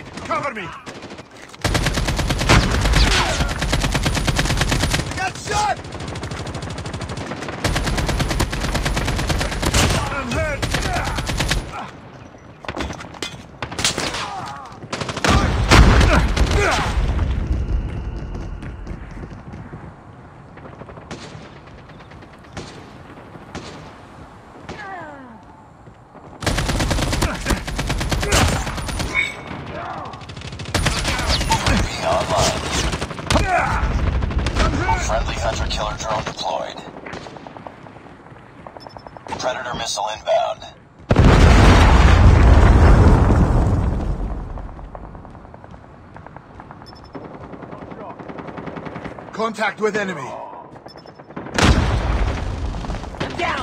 Cover me! I got shot! I'm hurt! Friendly hunter-killer drone deployed. Predator missile inbound. Contact with enemy. I'm down!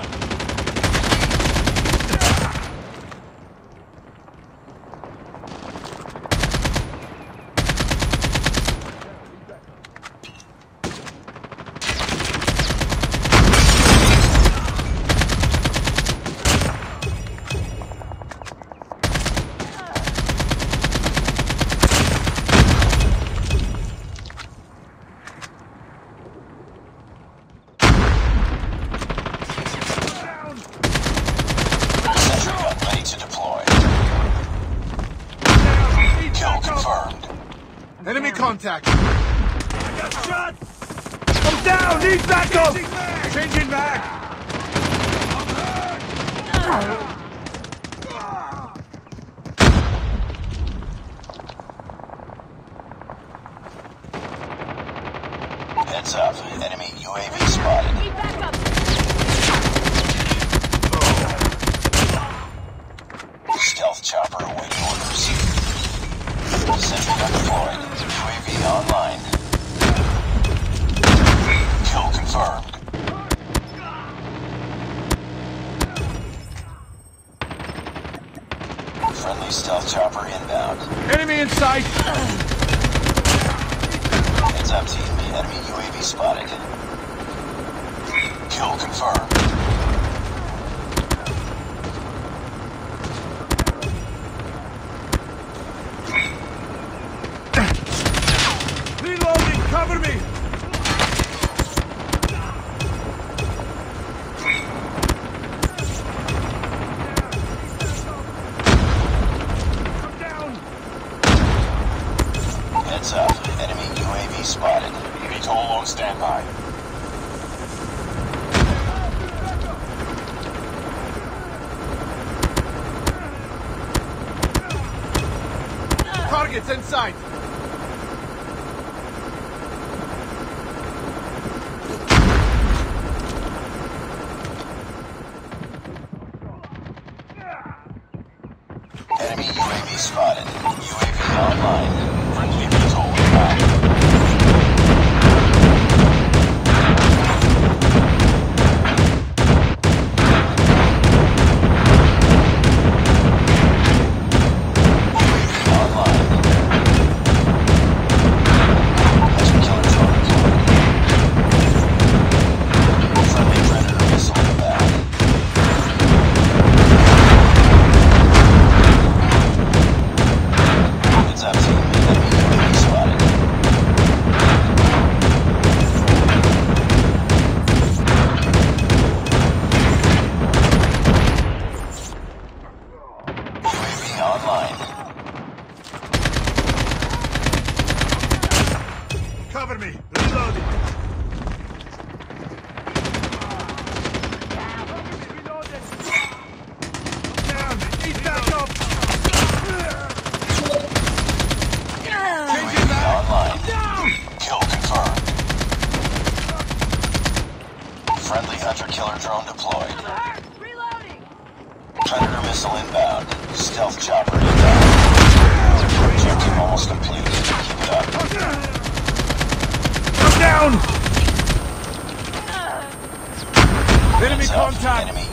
Enemy contact! I got shot! I'm down! Need backup! Changing back! Heads up. Enemy UAV spotted. Need backup! Stealth chopper awaiting orders. Sentry gun deployed. UAV online. Kill confirmed. Friendly stealth chopper inbound. Enemy in sight! Heads up, team. Enemy UAV spotted. Kill confirmed. Reloading! Cover me! I'm down! Heads up. Enemy UAV spotted. VTOL on standby. Targets in sight! Enemy UAV spotted. UAV online. Friendly VTOL inbound. UAV online. Hunter-killer drone deployed. Friendly Predator missile inbound. Heads up, team. Enemy UAV spotted. UAV online. Cover me! Reloading! Down! Need backup! Changing UAV back! online. Down! Kill confirmed. Friendly hunter-killer drone deployed. Reloading! Predator missile inbound. Stealth chopper inbound. Objective almost complete. Keep it up. I'm down! Enemy Heads up. contact! Enemy